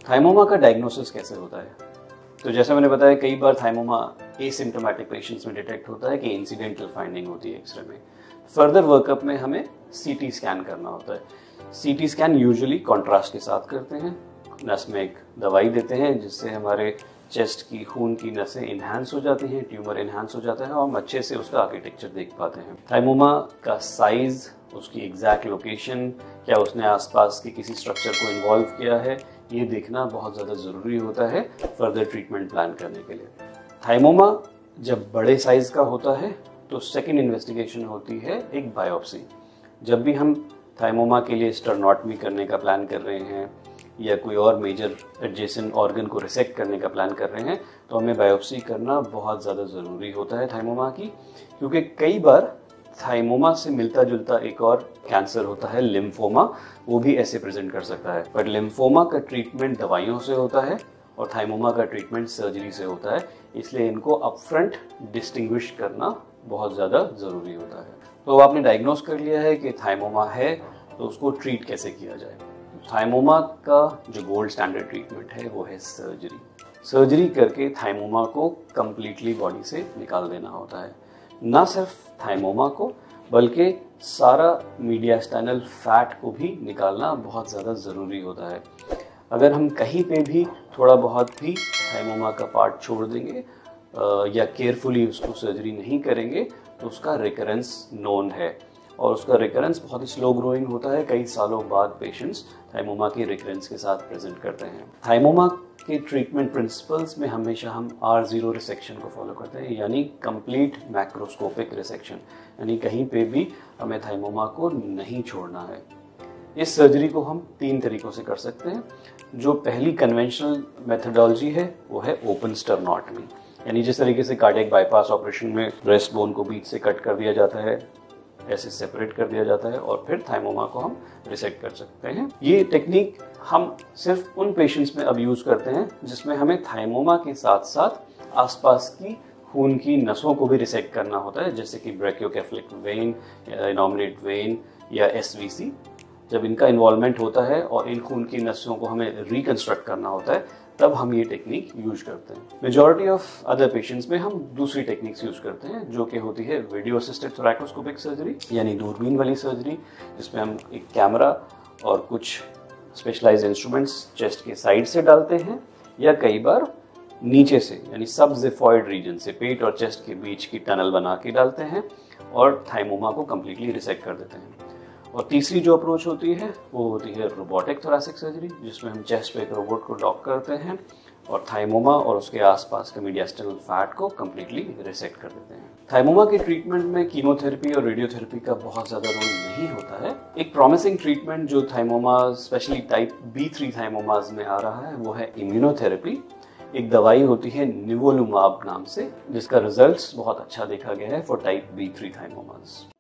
Thymoma का diagnosis कैसे होता है? तो जैसे मैंने बताया, कई बार थाइमोमा एसिम्प्टोमेटिक पेशेंट्स में डिटेक्ट होता है कि इंसिडेंटल फाइंडिंग होती है एक्सरे में। फर्दर वर्कअप में हमें सीटी स्कैन करना होता है। सीटी स्कैन यूजुअली कॉन्ट्रास्ट के साथ करते हैं। नस में एक दवाई देते हैं जिससे हमारे चेस्ट की खून की नसें इन्हांस हो जाती हैं, ट्यूमर इन्हांस हो जाता है और हम अच्छे से उसका आर्किटेक्चर देख पाते हैं। थाइमोमा का साइज, उसकी एग्जैक्ट लोकेशन, क्या उसने आसपास के किसी स्ट्रक्चर को इन्वॉल्व किया है, ये देखना बहुत ज़्यादा ज़रूरी होता है फर्दर ट्रीटमेंट प्लान करने के लिए। थाइमोमा जब बड़े साइज का होता है तो सेकेंड इन्वेस्टिगेशन होती है एक बायोप्सी। जब भी हम थाइमोमा के लिए स्टर्नोटमी करने का प्लान कर रहे हैं या कोई और मेजर एडजेसेंट ऑर्गन को रिसेक्ट करने का प्लान कर रहे हैं तो हमें बायोप्सी करना बहुत ज़्यादा ज़रूरी होता है थाइमोमा की, क्योंकि कई बार थाइमोमा से मिलता जुलता एक और कैंसर होता है लिम्फोमा, वो भी ऐसे प्रेजेंट कर सकता है। बट लिम्फोमा का ट्रीटमेंट दवाइयों से होता है और थाइमोमा का ट्रीटमेंट सर्जरी से होता है, इसलिए इनको अपफ्रंट डिस्टिंग्विश करना बहुत ज़्यादा ज़रूरी होता है। तो आपने डायग्नोस कर लिया है कि थाइमोमा है, तो उसको ट्रीट कैसे किया जाए? थाइमोमा का जो गोल्ड स्टैंडर्ड ट्रीटमेंट है वो है सर्जरी। सर्जरी करके थाइमोमा को कम्प्लीटली बॉडी से निकाल देना होता है। ना सिर्फ थाइमोमा को बल्कि सारा मीडियास्टाइनल फैट को भी निकालना बहुत ज़्यादा ज़रूरी होता है। अगर हम कहीं पे भी थोड़ा बहुत भी थाइमोमा का पार्ट छोड़ देंगे या केयरफुली उसको सर्जरी नहीं करेंगे तो उसका रिकरेंस नोन है और उसका रिकरेंस बहुत ही स्लो ग्रोइंग होता है। कई सालों बाद पेशेंट्स थाइमोमा के रिकरेंस के साथ प्रेजेंट करते हैं। थाइमोमा के ट्रीटमेंट प्रिंसिपल्स में हमेशा हम R0 रिसेक्शन को फॉलो करते हैं, यानी कंप्लीट मैक्रोस्कोपिक रिसेक्शन, यानी कहीं पे भी हमें थाइमोमा को नहीं छोड़ना है। इस सर्जरी को हम 3 तरीकों से कर सकते हैं। जो पहली कन्वेंशनल मेथडोलॉजी है वो है ओपन स्टर्नोटमी, यानी जिस तरीके से कार्डियक बाईपास ऑपरेशन में ब्रेस्ट बोन को बीच से कट कर दिया जाता है, ऐसे सेपरेट कर दिया जाता है और फिर थाइमोमा को हम रिसेक्ट कर सकते हैं। ये टेक्निक हम सिर्फ उन पेशेंट्स में अब यूज करते हैं जिसमें हमें थाइमोमा के साथ साथ आसपास की खून की नसों को भी रिसेक्ट करना होता है, जैसे कि ब्रैकियोकेफालिक वेन या इनॉमिनेट वेन या SVC। जब इनका इन्वॉल्वमेंट होता है और इन खून की नसों को हमें रिकंस्ट्रक्ट करना होता है तब हम ये टेक्निक यूज करते हैं। मेजॉरिटी ऑफ अदर पेशेंट्स में हम दूसरी टेक्निक्स यूज करते हैं जो कि होती है वीडियो असिस्टेड थोरैकोस्कोपिक सर्जरी, यानी दूरबीन वाली सर्जरी, जिसमें हम एक कैमरा और कुछ स्पेशलाइज्ड इंस्ट्रूमेंट्स चेस्ट के साइड से डालते हैं या कई बार नीचे से, यानी सबजिफॉइड रीजन से, पेट और चेस्ट के बीच की टनल बना के डालते हैं और थाइमोमा को कम्प्लीटली रिसेक्ट कर देते हैं। और तीसरी जो अप्रोच होती है वो होती है रोबोटिक थोरैसिक सर्जरी, जिसमें हम चेस्ट पे एक रोबोट को डॉक करते हैं और थाइमोमा और उसके आसपास का मीडियास्टाइनल फैट को कम्प्लीटली रिसेक्ट कर देते हैं। थाइमोमा के ट्रीटमेंट में कीमोथेरेपी और रेडियोथेरेपी का बहुत ज़्यादा रोल नहीं होता है। एक प्रॉमिसिंग ट्रीटमेंट जो thymoma specially type B3 thymomas में आ रहा है वो है इम्यूनोथेरेपी। एक दवाई होती है निवोलुमाब नाम से, जिसका रिजल्ट्स बहुत अच्छा देखा गया है फॉर टाइप B3 थाइमोमाज।